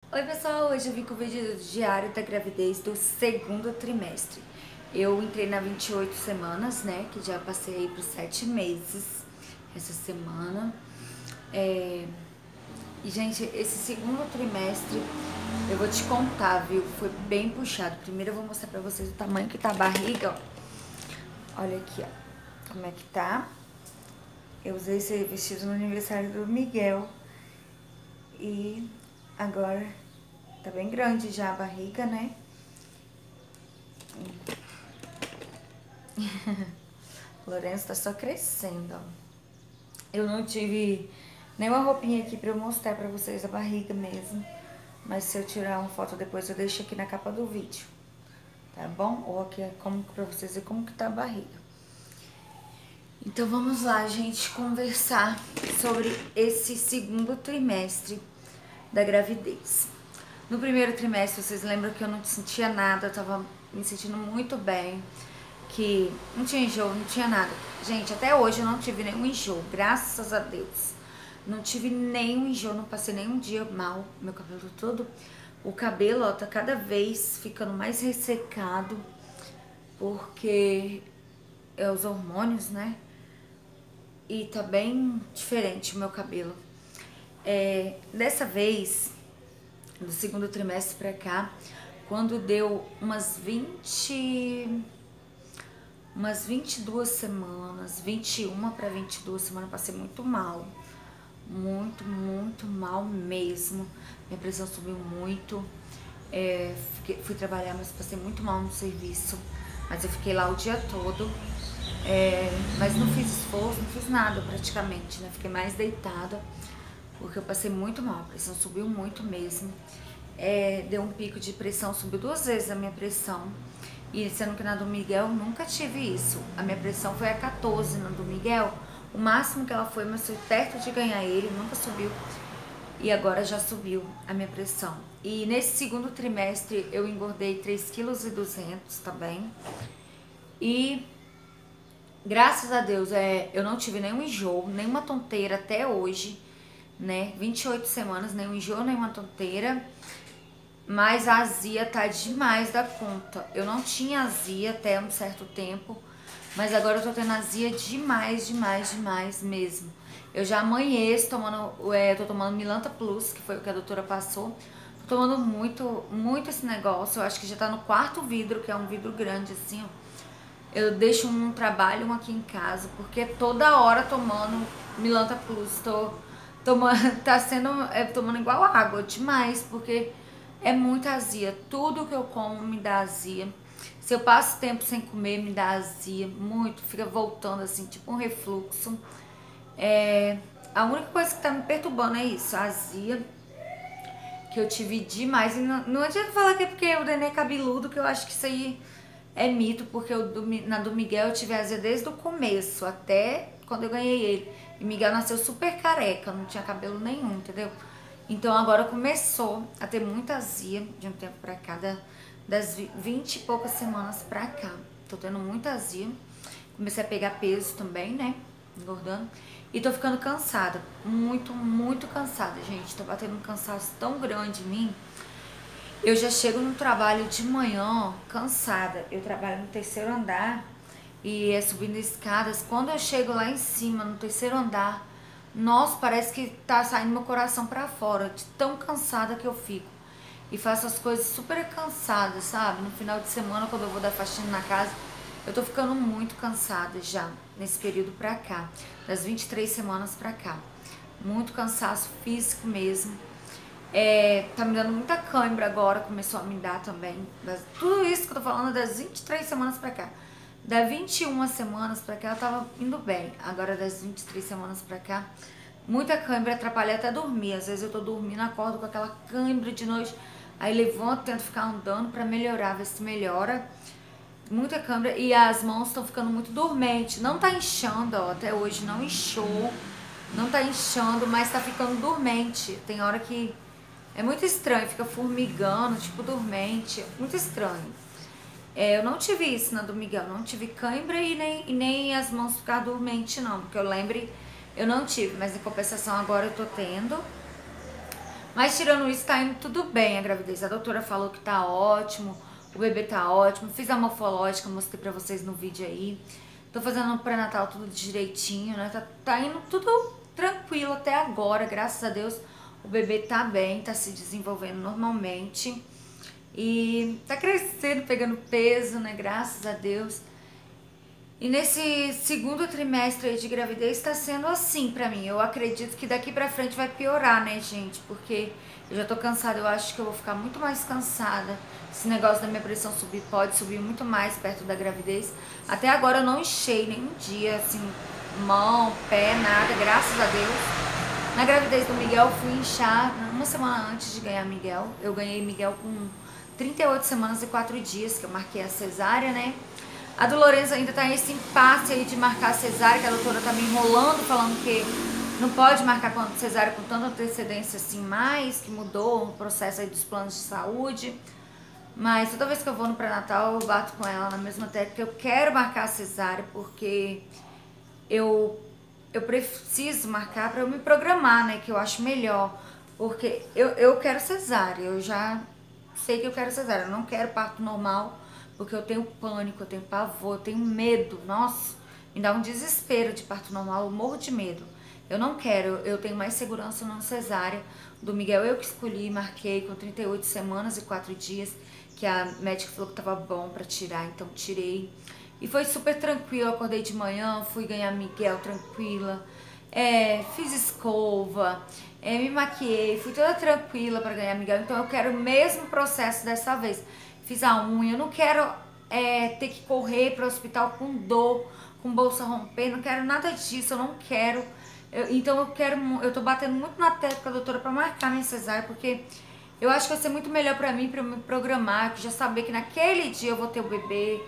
Oi pessoal, hoje eu vim com o vídeo do diário da gravidez do segundo trimestre. Eu entrei na 28 semanas, né, que já passei aí por 7 meses essa semana. E gente, esse segundo trimestre, eu vou te contar, viu, foi bem puxado. Primeiro eu vou mostrar pra vocês o tamanho que tá a barriga, ó. Olha aqui, ó, como é que tá. Eu usei esse vestido no aniversário do Miguel e agora tá bem grande já a barriga, né? Lourenço tá só crescendo, ó. Eu não tive nenhuma roupinha aqui pra eu mostrar pra vocês a barriga mesmo. Mas se eu tirar uma foto depois, eu deixo aqui na capa do vídeo. Tá bom? Ou aqui é como, pra vocês verem como que tá a barriga. Então vamos lá, gente, conversar sobre esse segundo trimestre da gravidez. No primeiro trimestre, vocês lembram que eu não sentia nada, eu tava me sentindo muito bem, que não tinha enjoo, não tinha nada. Gente, até hoje eu não tive nenhum enjoo, graças a Deus. Não tive nenhum enjoo, não passei nenhum dia mal, meu cabelo todo. O cabelo, ó, tá cada vez ficando mais ressecado, porque é os hormônios, né? E tá bem diferente o meu cabelo. Dessa vez, do segundo trimestre pra cá, quando deu umas 22 semanas, 21 para 22 semanas, eu passei muito mal. Muito mal mesmo. Minha pressão subiu muito. Fui trabalhar, mas passei muito mal no serviço. Mas eu fiquei lá o dia todo. Mas não fiz esforço, não fiz nada praticamente, né? Fiquei mais deitada, porque eu passei muito mal. A pressão subiu muito mesmo. Deu um pico de pressão, subiu 2 vezes a minha pressão. E sendo que na do Miguel eu nunca tive isso. A minha pressão foi a 14 na do Miguel. O máximo que ela foi, mas foi perto de ganhar ele, nunca subiu. E agora já subiu a minha pressão. E nesse segundo trimestre eu engordei 3,2 kg também. E graças a Deus eu não tive nenhum enjoo, nenhuma tonteira até hoje, né? 28 semanas, nenhum enjoo, nenhuma tonteira. Mas a azia tá demais da conta. Eu não tinha azia até um certo tempo, mas agora eu tô tendo azia demais mesmo. Eu já amanheço tomando, tô tomando Milanta Plus, que foi o que a doutora passou. Tô tomando muito esse negócio. Eu acho que já tá no 4º vidro, que é um vidro grande assim, ó. Eu deixo um trabalho aqui em casa, porque toda hora tomando Milanta Plus. Tô tomando, tomando igual água, demais, porque é muita azia. Tudo que eu como me dá azia. Se eu passo tempo sem comer, me dá azia. Muito. Fica voltando assim, tipo um refluxo. A única coisa que tá me perturbando é isso, a azia. Que eu tive demais. E não adianta falar que é porque o neném é cabeludo, que eu acho que isso aí é mito. Porque na do Miguel eu tive azia desde o começo, até quando eu ganhei ele. E Miguel nasceu super careca, não tinha cabelo nenhum, entendeu? Então agora começou a ter muita azia de um tempo pra cá, das 20 e poucas semanas pra cá. Tô tendo muita azia. Comecei a pegar peso também, né? Engordando. E tô ficando cansada. Muito cansada, gente. Tô batendo um cansaço tão grande em mim. Eu já chego no trabalho de manhã, ó, cansada. Eu trabalho no 3º andar e subindo escadas. Quando eu chego lá em cima, no 3º andar, nossa, parece que tá saindo meu coração pra fora, de tão cansada que eu fico. E faço as coisas super cansadas, sabe? No final de semana, quando eu vou dar faxina na casa, eu tô ficando muito cansada já, nesse período pra cá. Das 23 semanas pra cá. Muito cansaço físico mesmo. Tá me dando muita cãibra agora, começou a me dar também. Tudo isso que eu tô falando das 23 semanas pra cá. Das 21 semanas pra cá eu tava indo bem. Agora das 23 semanas pra cá, muita cãibra, atrapalha até dormir. Às vezes eu tô dormindo, acordo com aquela cãibra de noite. Aí levanto, tento ficar andando pra melhorar, ver se melhora. Muita cãibra e as mãos estão ficando muito dormentes. Não tá inchando, ó, até hoje não inchou. Não tá inchando, mas tá ficando dormente. Tem hora que é muito estranho, fica formigando, tipo dormente. Muito estranho. Eu não tive isso na do Miguel, não tive cãibra e nem as mãos ficar dormente não, porque eu lembre, eu não tive, mas em compensação agora eu tô tendo. Mas tirando isso, tá indo tudo bem a gravidez. A doutora falou que tá ótimo, o bebê tá ótimo. Fiz a morfológica, mostrei pra vocês no vídeo aí. Tô fazendo o pré-natal tudo direitinho, né? Tá indo tudo tranquilo até agora, graças a Deus. O bebê tá bem, tá se desenvolvendo normalmente. E tá crescendo, pegando peso, né? Graças a Deus. E nesse segundo trimestre aí de gravidez tá sendo assim pra mim. Eu acredito que daqui pra frente vai piorar, né, gente? Porque eu já tô cansada, eu acho que eu vou ficar muito mais cansada. Esse negócio da minha pressão subir pode subir muito mais perto da gravidez. Até agora eu não inchei nenhum dia, assim, mão, pé, nada, graças a Deus. Na gravidez do Miguel eu fui inchar uma semana antes de ganhar Miguel. Eu ganhei Miguel com 38 semanas e 4 dias, que eu marquei a cesárea, né? A do Lorenzo ainda tá nesse impasse aí de marcar a cesárea, que a doutora tá me enrolando, falando que não pode marcar cesárea com tanta antecedência assim mais, que mudou o processo aí dos planos de saúde. Mas toda vez que eu vou no pré-natal, eu bato com ela na mesma tecla que eu quero marcar a cesárea, porque eu preciso marcar pra eu me programar, né, que eu acho melhor. Porque eu quero cesárea, eu já sei que eu quero cesárea, eu não quero parto normal, porque eu tenho pânico, eu tenho pavor, eu tenho medo. Nossa, me dá um desespero de parto normal, eu morro de medo. Eu não quero, eu tenho mais segurança no cesárea. Do Miguel eu que escolhi, marquei com 38 semanas e 4 dias, que a médica falou que tava bom pra tirar, então tirei. E foi super tranquilo, acordei de manhã, fui ganhar Miguel tranquila, fiz escova, me maquiei, fui toda tranquila pra ganhar Miguel. Então eu quero o mesmo processo dessa vez. Fiz a unha, eu não quero ter que correr para o hospital com dor, com bolsa romper, não quero nada disso, eu não quero. Então eu tô batendo muito na tecla com a doutora para marcar minha cesárea, porque eu acho que vai ser muito melhor para mim, para eu me programar, que já saber que naquele dia eu vou ter o bebê,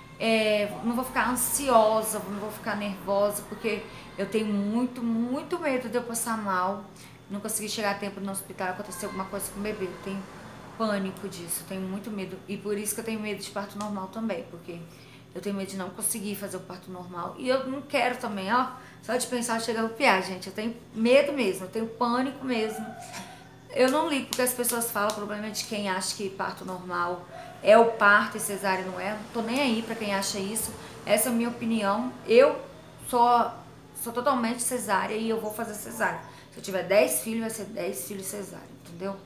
não vou ficar ansiosa, não vou ficar nervosa, porque eu tenho muito, muito medo de eu passar mal, não conseguir chegar a tempo no hospital, acontecer alguma coisa com o bebê, eu tenho pânico disso, eu tenho muito medo. E por isso que eu tenho medo de parto normal também, porque eu tenho medo de não conseguir fazer o parto normal. E eu não quero também, ó, só de pensar chega a arrepiar, gente. Eu tenho medo mesmo, eu tenho pânico mesmo. Eu não ligo porque as pessoas falam, o problema é de quem acha que parto normal é o parto e cesárea não é. Não tô nem aí pra quem acha isso. Essa é a minha opinião. Eu sou totalmente cesárea e eu vou fazer cesárea. Se eu tiver 10 filhos, vai ser 10 filhos cesárea, entendeu?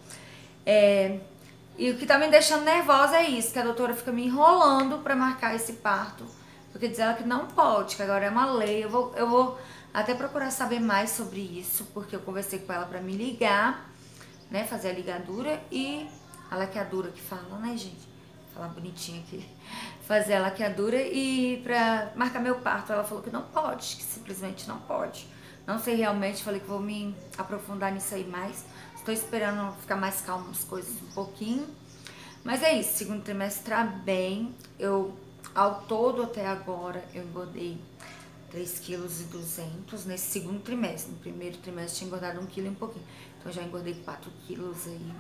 E o que tá me deixando nervosa é isso, que a doutora fica me enrolando pra marcar esse parto. Porque diz ela que não pode, que agora é uma lei. Eu vou até procurar saber mais sobre isso, porque eu conversei com ela pra me ligar, né, fazer a ligadura e a laqueadura que fala, né, gente? Falar bonitinho aqui. Fazer a laqueadura e pra marcar meu parto. Ela falou que não pode, que simplesmente não pode. Não sei realmente, falei que vou me aprofundar nisso aí mais. Estou esperando ficar mais calma as coisas um pouquinho. Mas é isso, segundo trimestre tá bem. Ao todo até agora, eu engordei 3,2 kg nesse segundo trimestre. No primeiro trimestre tinha engordado 1 kg e um pouquinho. Então eu já engordei 4 quilos aí.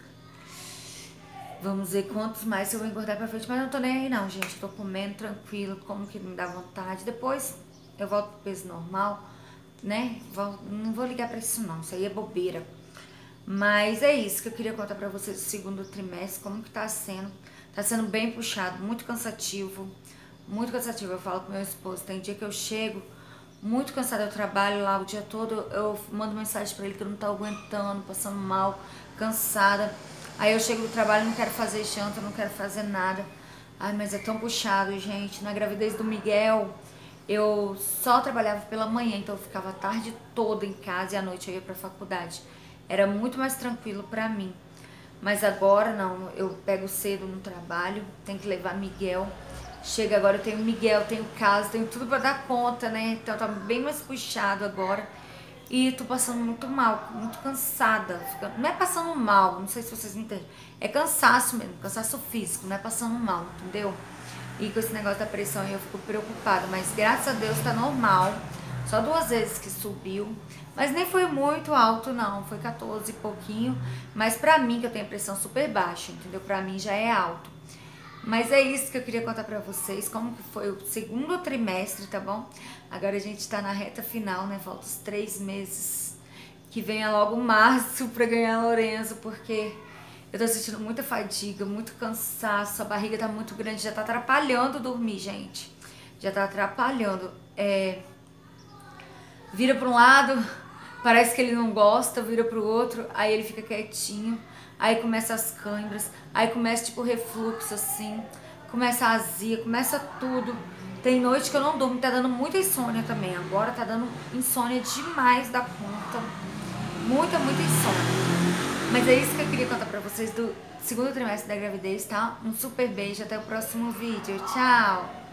Vamos ver quantos mais eu vou engordar pra frente. Mas eu não tô nem aí não, gente. Eu tô comendo tranquilo, como que me dá vontade. Depois eu volto pro peso normal, né? Não vou ligar pra isso não, isso aí é bobeira. Mas é isso que eu queria contar pra vocês do segundo trimestre, como que tá sendo. Tá sendo bem puxado, muito cansativo. Muito cansativo. Eu falo com meu esposo, tem dia que eu chego muito cansada, eu trabalho lá o dia todo, eu mando mensagem pra ele que eu não tô aguentando, passando mal, cansada. Aí eu chego do trabalho, não quero fazer janta, não quero fazer nada. Ai, mas é tão puxado, gente. Na gravidez do Miguel, eu só trabalhava pela manhã, então eu ficava a tarde toda em casa e à noite eu ia pra faculdade. Era muito mais tranquilo pra mim. Mas agora não, eu pego cedo no trabalho, tenho que levar Miguel. Chega agora, eu tenho Miguel, tenho casa, tenho tudo pra dar conta, né? Então tá bem mais puxado agora. E tô passando muito mal, muito cansada. Não é passando mal, não sei se vocês me entendem. É cansaço mesmo, cansaço físico, não é passando mal, entendeu? E com esse negócio da pressão aí eu fico preocupada. Mas graças a Deus tá normal. Só 2 vezes que subiu. Mas nem foi muito alto não, foi 14 e pouquinho. Mas pra mim, que eu tenho a pressão super baixa, entendeu? Pra mim já é alto. Mas é isso que eu queria contar pra vocês, como que foi o segundo trimestre, tá bom? Agora a gente tá na reta final, né? Falta os 3 meses que venha logo março pra ganhar Lorenzo, porque eu tô sentindo muita fadiga, muito cansaço, a barriga tá muito grande, já tá atrapalhando dormir, gente. Já tá atrapalhando. Vira pra um lado, parece que ele não gosta, vira pro outro, aí ele fica quietinho, aí começa as câimbras, aí começa tipo refluxo assim, começa a azia, começa tudo. Tem noite que eu não durmo, tá dando muita insônia também. Agora tá dando insônia demais da conta. Muita insônia. Mas é isso que eu queria contar pra vocês do segundo trimestre da gravidez, tá? Um super beijo, até o próximo vídeo. Tchau!